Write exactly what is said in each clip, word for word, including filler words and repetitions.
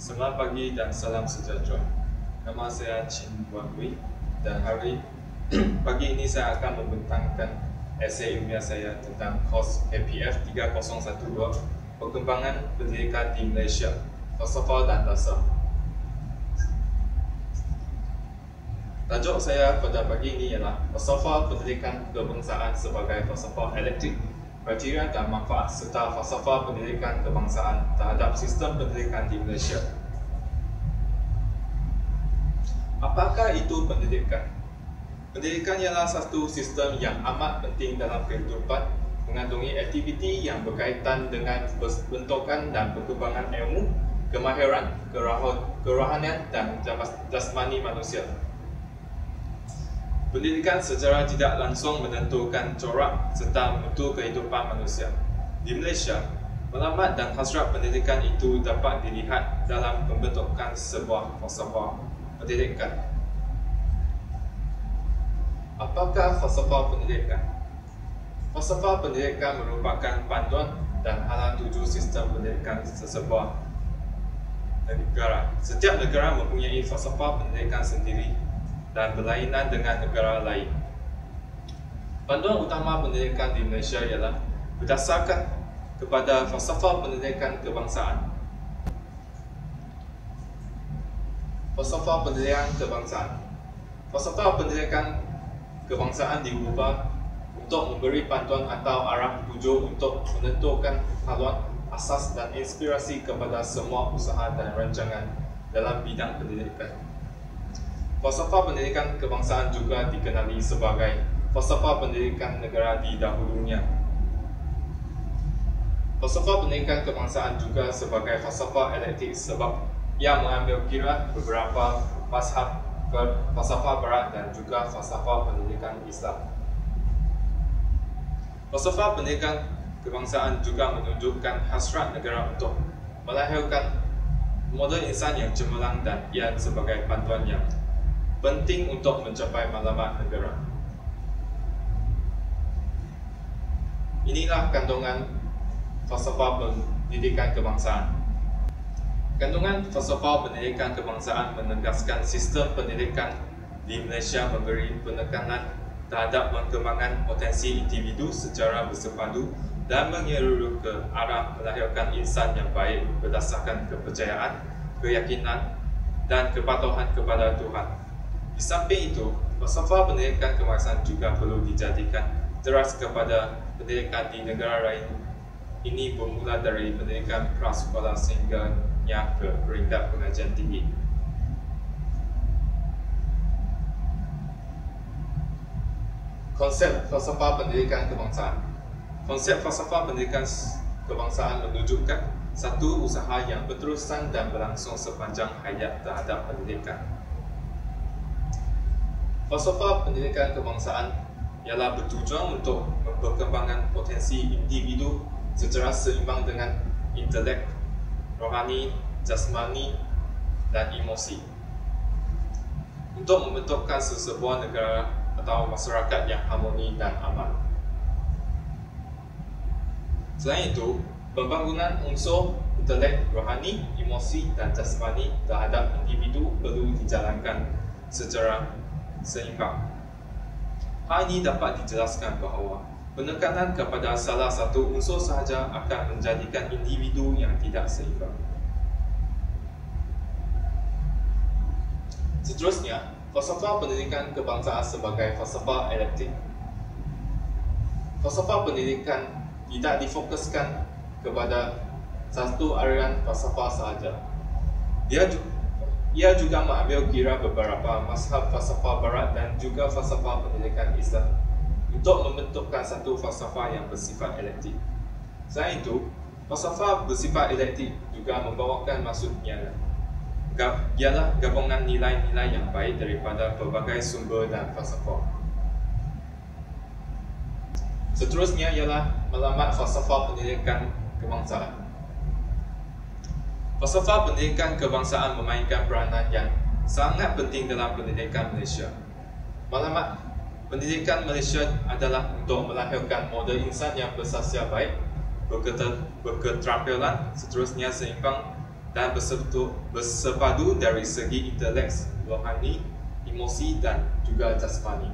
Selamat pagi dan salam sejahtera. Nama saya Chin Wan Hui dan hari pagi ini saya akan membentangkan esei ilmiah saya tentang kos K P F tiga kosong satu dua Perkembangan Pendidikan di Malaysia, Falsafah dan Dasar. Tajuk saya pada pagi ini ialah Falsafah Pendidikan Kebangsaan sebagai Falsafah Elektrik, Kriteria dan Manfaat serta Falsafah Pendidikan Kebangsaan terhadap Sistem Pendidikan di Malaysia. Apakah itu pendidikan? Pendidikan ialah satu sistem yang amat penting dalam kehidupan, mengandungi aktiviti yang berkaitan dengan bentukan dan perkembangan ilmu, kemahiran, kerohanian dan jasmani manusia. Pendidikan secara tidak langsung menentukan corak serta mutu kehidupan manusia. Di Malaysia, matlamat dan hasrat pendidikan itu dapat dilihat dalam pembentukan sebuah falsafah pendidikan. Apakah falsafah pendidikan? Falsafah pendidikan merupakan panduan dan halang tuju sistem pendidikan sesebuah negara. Setiap negara mempunyai falsafah pendidikan sendiri dan berlainan dengan negara lain. Panduan utama pendidikan di Malaysia ialah berdasarkan kepada falsafah pendidikan kebangsaan. Falsafah pendidikan kebangsaan. Falsafah pendidikan kebangsaan diubah untuk memberi panduan atau arah tuju untuk menentukan haluan, asas dan inspirasi kepada semua usaha dan rancangan dalam bidang pendidikan. Falsafah pendidikan kebangsaan juga dikenali sebagai falsafah pendidikan negara di dahulunya. Falsafah pendidikan kebangsaan juga sebagai falsafah elektrik sebab ia mengambil kira beberapa mazhab falsafah barat dan juga falsafah pendidikan Islam. Falsafah pendidikan kebangsaan juga menunjukkan hasrat negara untuk melahirkan model insan yang cemerlang dan ia sebagai panduan yang penting untuk mencapai matlamat negara. Inilah kandungan falsafah pendidikan kebangsaan. Kandungan falsafah pendidikan kebangsaan menegaskan sistem pendidikan di Malaysia memberi penekanan terhadap pengembangan potensi individu secara bersepadu dan menyeluruh ke arah melahirkan insan yang baik berdasarkan kepercayaan, keyakinan dan kepatuhan kepada Tuhan. Di samping itu, falsafah pendidikan kebangsaan juga perlu dijadikan teras kepada pendidikan di negara lain. Ini bermula dari pendidikan prasekolah sehingga yang ke peringkat pengajian tinggi. Konsep falsafah pendidikan kebangsaan. Konsep falsafah pendidikan kebangsaan menunjukkan satu usaha yang berterusan dan berlangsung sepanjang hayat terhadap pendidikan. Falsafah pendidikan kebangsaan ialah bertujuan untuk memperkembangkan potensi individu secara seimbang dengan intelek, rohani, jasmani dan emosi untuk membentukkan sesebuah negara atau masyarakat yang harmoni dan aman. Selain itu, pembangunan unsur intelek, rohani, emosi dan jasmani terhadap individu perlu dijalankan secara seimbang. Hal ini dapat dijelaskan bahawa penekanan kepada salah satu unsur sahaja akan menjadikan individu yang tidak seimbang. Seterusnya, falsafah pendidikan kebangsaan sebagai falsafah elektrik. Falsafah pendidikan tidak difokuskan kepada satu aliran falsafah sahaja. Dia juga Ia juga mengambil kira beberapa mazhab falsafah barat dan juga falsafah pendidikan Islam untuk membentukkan satu falsafah yang bersifat elektrik. Selain itu, falsafah bersifat elektrik juga membawakan maksudnya ialah gabungan nilai-nilai yang baik daripada pelbagai sumber dan falsafah. Seterusnya ialah matlamat falsafah pendidikan kebangsaan. Falsafah pendidikan kebangsaan memainkan peranan yang sangat penting dalam pendidikan Malaysia. Matlamat pendidikan Malaysia adalah untuk melahirkan model insan yang bersahsia baik, berketerampilan, seterusnya seimbang dan bersepadu, bersepadu dari segi intelek, rohani, emosi dan juga jasmani.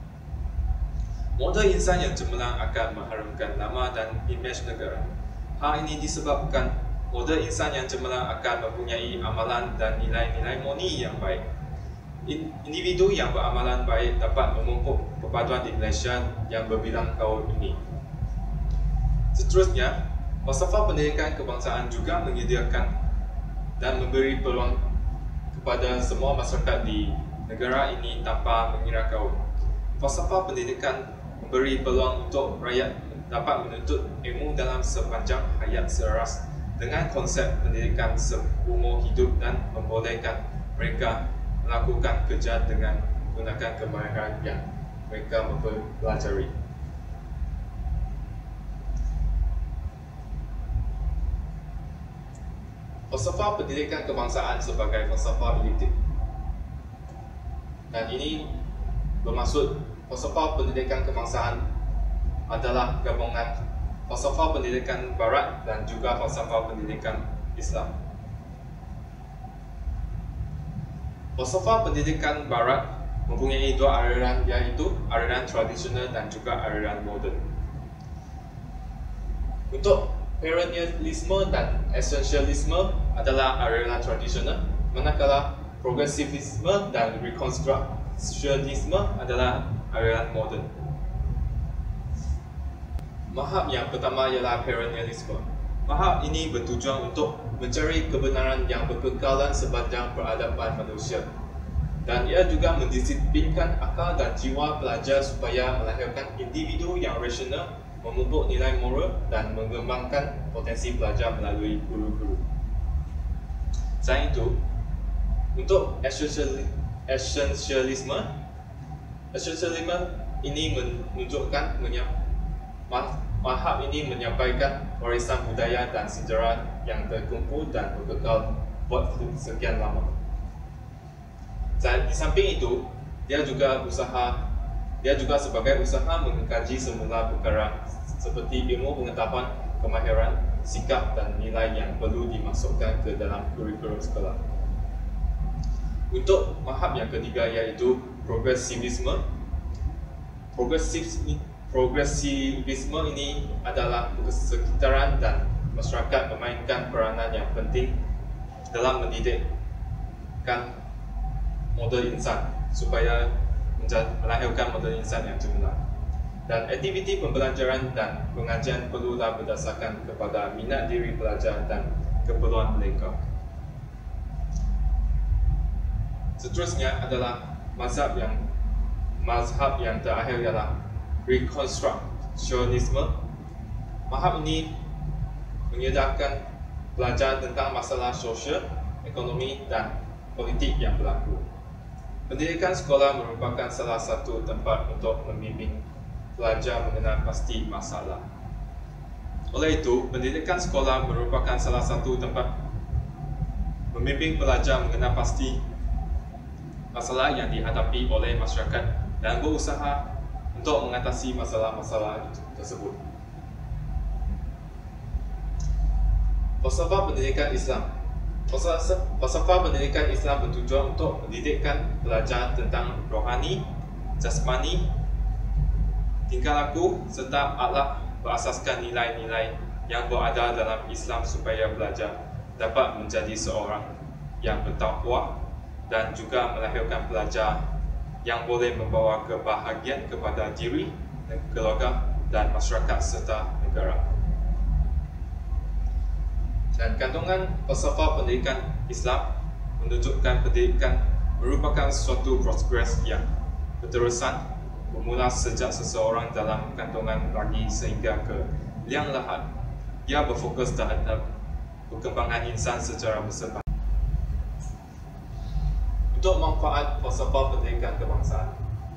Model insan yang cemerlang akan mengharumkan nama dan imej negara. Hal ini disebabkan model insan yang cemerlang akan mempunyai amalan dan nilai-nilai murni yang baik. Individu yang beramalan baik dapat memupuk perpaduan di Malaysia yang berbilang kaum ini. Seterusnya, falsafah pendidikan kebangsaan juga menyediakan dan memberi peluang kepada semua masyarakat di negara ini tanpa mengira kaum. Falsafah pendidikan memberi peluang untuk rakyat dapat menuntut ilmu dalam sepanjang hayat selaras dengan konsep pendidikan seumur hidup dan membolehkan mereka melakukan kerja dengan menggunakan kemahiran yang mereka mempelajari. Falsafah pendidikan kebangsaan sebagai falsafah elitik. Dan ini bermaksud falsafah pendidikan kebangsaan adalah gabungan falsafah pendidikan barat dan juga falsafah pendidikan Islam. Falsafah pendidikan barat mempunyai dua aliran, iaitu aliran tradisional dan juga aliran moden. Untuk perennialisme dan esensialisme adalah aliran tradisional, manakala progresivisme dan rekonstruksionisme adalah aliran moden. Mazhab yang pertama ialah perennialisme. Mazhab ini bertujuan untuk mencari kebenaran yang berkekalan sepanjang peradaban manusia, dan ia juga mendisiplinkan akal dan jiwa pelajar supaya melahirkan individu yang rasional, memupuk nilai moral dan mengembangkan potensi pelajar melalui guru-guru. Selain itu, untuk esensialisme, esensialisme ini menunjukkan mazhab ini menyampaikan warisan budaya dan sejarah yang terkumpul dan berkekal buat sekian lama. Dan di samping itu, dia juga usaha dia juga sebagai usaha mengkaji semula perkara seperti ilmu pengetahuan, kemahiran, sikap dan nilai yang perlu dimasukkan ke dalam kurikulum sekolah. Untuk mazhab yang ketiga iaitu progresivisme. Progresivisme Progresivisme ini adalah persekitaran dan masyarakat memainkan peranan yang penting dalam mendidikkan model insan supaya melahirkan model insan yang cemerlang. Dan aktiviti pembelajaran dan pengajian perlulah berdasarkan kepada minat diri pelajar dan keperluan mereka. Seterusnya adalah mazhab yang mazhab yang terakhir ialah rekonstruksionisme. Mazhab ini menyedarkan pelajar tentang masalah sosial, ekonomi dan politik yang berlaku. Pendidikan sekolah merupakan salah satu tempat untuk membimbing pelajar mengenal pasti masalah. Oleh itu, pendidikan sekolah merupakan salah satu tempat membimbing pelajar mengenal pasti masalah yang dihadapi oleh masyarakat dan berusaha untuk mengatasi masalah-masalah tersebut. Falsafah pendidikan Islam. Falsafah pendidikan Islam bertujuan untuk mendidikkan pelajar tentang rohani, jasmani, tingkah laku serta akhlak berasaskan nilai-nilai yang berada dalam Islam supaya pelajar dapat menjadi seorang yang bertakwa dan juga melahirkan pelajar yang boleh membawa kebahagiaan kepada diri, keluarga dan masyarakat serta negara. Dan kandungan falsafah pendidikan Islam menunjukkan pendidikan merupakan suatu proses yang berterusan bermula sejak seseorang dalam kandungan lagi sehingga ke liang lahat. Ia berfokus terhadap perkembangan insan secara bersebut. Untuk manfaat falsafah pendidikan kebangsaan.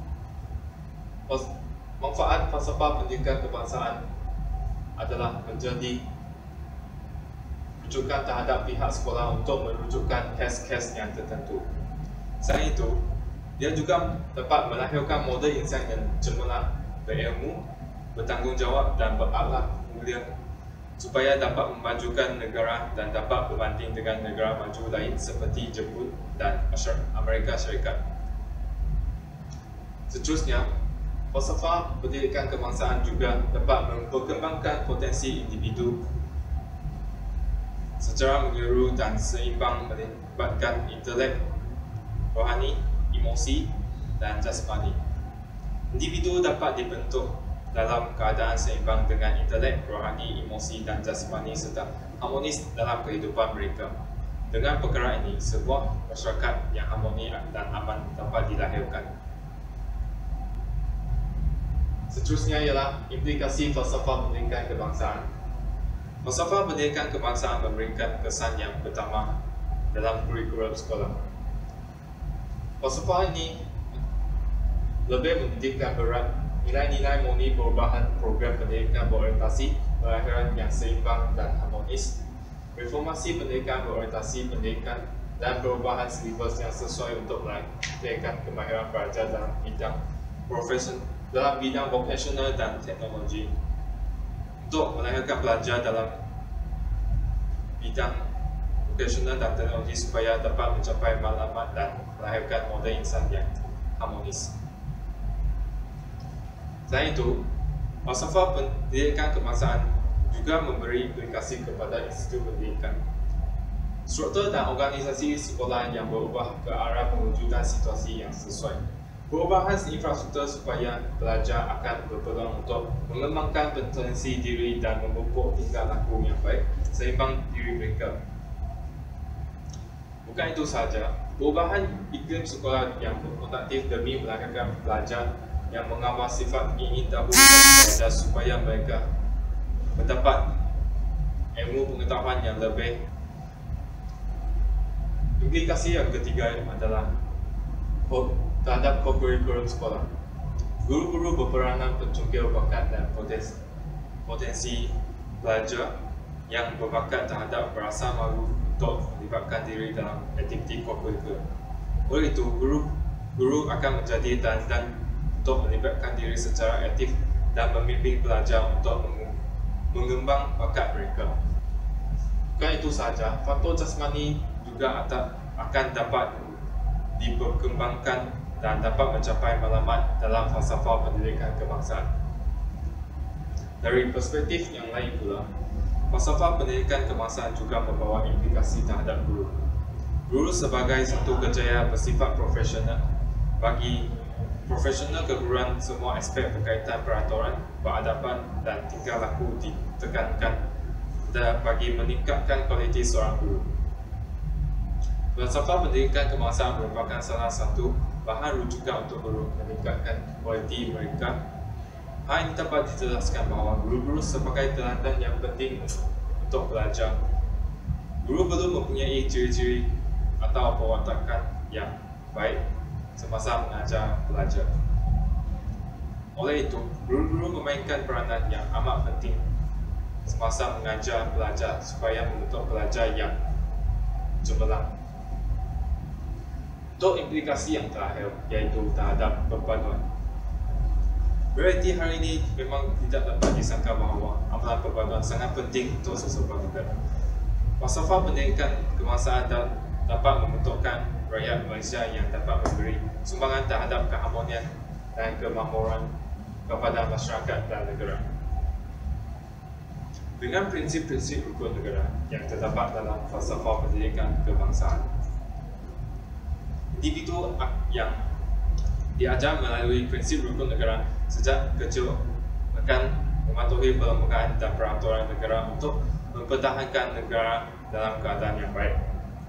Manfaat falsafah pendidikan kebangsaan adalah menjadi rujukan terhadap pihak sekolah untuk merujukkan kes-kes yang tertentu. Selain itu, dia juga dapat melahirkan model insan yang cemerlang, berilmu, bertanggungjawab dan berakhlak mulia supaya dapat memajukan negara dan dapat berbanding dengan negara maju lain seperti Jepun dan Amerika Syarikat. Seterusnya, falsafah pendidikan kebangsaan juga dapat memperkembangkan potensi individu secara menyeluruh dan seimbang, melibatkan intelek, rohani, emosi, dan jasmani. Individu dapat dibentuk dalam keadaan seimbang dengan intelek, rohani, emosi, dan jasmani serta harmonis dalam kehidupan mereka. Dengan perkara ini, sebuah masyarakat yang harmoni dan aman dapat dilahirkan. Seterusnya ialah implikasi falsafah pendidikan kebangsaan. Falsafah pendidikan kebangsaan memberikan kesan yang pertama dalam kurikulum sekolah. Falsafah ini lebih mendidikkan berat nilai-nilai murni perubahan program pendidikan berorientasi pelajaran yang seimbang dan harmonis, reformasi pendidikan berorientasi pendidikan dan perubahan silibus yang sesuai untuk melahirkan kemahiran pelajar dalam bidang profesion dalam bidang vokasional dan teknologi, untuk melahirkan pelajar dalam bidang vokasional dan teknologi supaya dapat mencapai maklumat dan melahirkan model insan yang harmonis. Selain itu, falsafah pendidikan kebangsaan juga memberi implikasi kepada institusi pendidikan. Struktur dan organisasi sekolah yang berubah ke arah mewujudkan situasi yang sesuai. Perubahan infrastruktur supaya pelajar akan berpeluang untuk mengembangkan potensi diri dan memupuk tingkah laku yang baik seimbang diri mereka. Bukan itu sahaja, perubahan iklim sekolah yang produktif demi melahirkan pelajar yang mengambil sifat ingin tahu dan belajar supaya mereka mendapat ilmu pengetahuan yang lebih. Implikasi yang ketiga adalah terhadap kurikulum sekolah. Guru-guru berperanan pencungkil bakat dan potensi, potensi pelajar yang berbakat terhadap berasa malu untuk melibatkan diri dalam aktiviti kurikulum. Oleh itu, guru guru akan menjadi teladan untuk melibatkan diri secara aktif dan membimbing pelajar untuk mengembang bakat mereka. Bukan itu sahaja, faktor jasmani juga akan dapat diperkembangkan dan dapat mencapai maklumat dalam falsafah pendidikan kebangsaan. Dari perspektif yang lain pula, falsafah pendidikan kebangsaan juga membawa implikasi terhadap guru. Guru sebagai satu kerjaya bersifat profesional. Bagi profesional keguruan, semua aspek berkaitan peraturan, peradaban dan tingkah laku ditekankan dan bagi meningkatkan kualiti seorang guru. Falsafah pendidikan kebangsaan merupakan salah satu bahan rujukan untuk guru meningkatkan kualiti mereka. Hal ini dapat dijelaskan bahawa guru-guru sebagai teladan yang penting untuk belajar. Guru perlu mempunyai ciri-ciri atau perwatakan yang baik semasa mengajar pelajar. Oleh itu, guru-guru memainkan peranan yang amat penting semasa mengajar pelajar supaya membentuk pelajar yang cemerlang. Untuk implikasi yang terakhir, iaitu terhadap perpaduan. Realiti hari ini memang tidak dapat disangka bahawa amalan perpaduan sangat penting untuk sesebuah negara. Falsafah pendidikan kebangsaan dapat membentukkan rakyat Malaysia yang dapat memberi sumbangan terhadap keharmonian dan kemakmuran kepada masyarakat dan negara. Dengan prinsip-prinsip rukun negara yang terdapat dalam falsafah pendidikan kebangsaan, individu yang diajar melalui prinsip rukun negara sejak kecil akan mematuhi perlembagaan dan peraturan negara untuk mempertahankan negara dalam keadaan yang baik.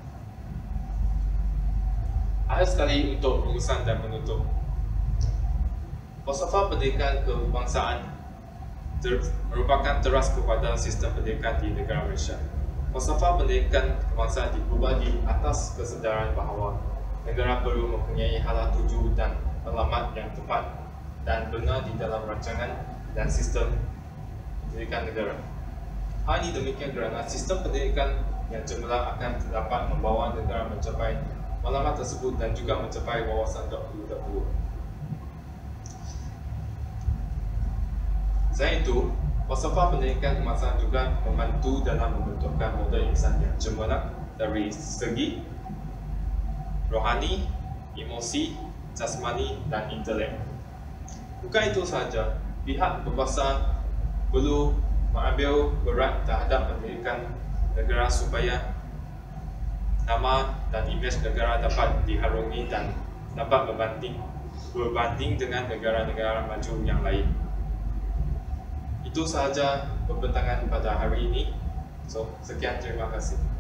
Akhir sekali untuk rumusan dan menutup. Falsafah pendidikan kebangsaan ter merupakan teras kepada sistem pendidikan di negara Malaysia. Falsafah pendidikan kebangsaan diubah di atas kesedaran bahawa negara perlu mempunyai hala tuju dan alamat yang tepat dan benar di dalam rancangan dan sistem pendidikan negara. Hal ini demikian kerana sistem pendidikan yang cemerlang akan dapat membawa negara mencapai maklumat tersebut dan juga mencapai wawasan dahulu-dahulu. Selain itu, Falsafah pendidikan kebangsaan juga membantu dalam membentukkan model insan yang cemerlang dari segi rohani, emosi, jasmani dan intelek. Bukan itu sahaja, pihak pembangsa perlu mengambil berat terhadap pendidikan negara supaya nama dan imej negara dapat diharungi dan dapat berbanding, berbanding dengan negara-negara maju yang lain. Itu sahaja pembentangan pada hari ini. So, sekian, terima kasih.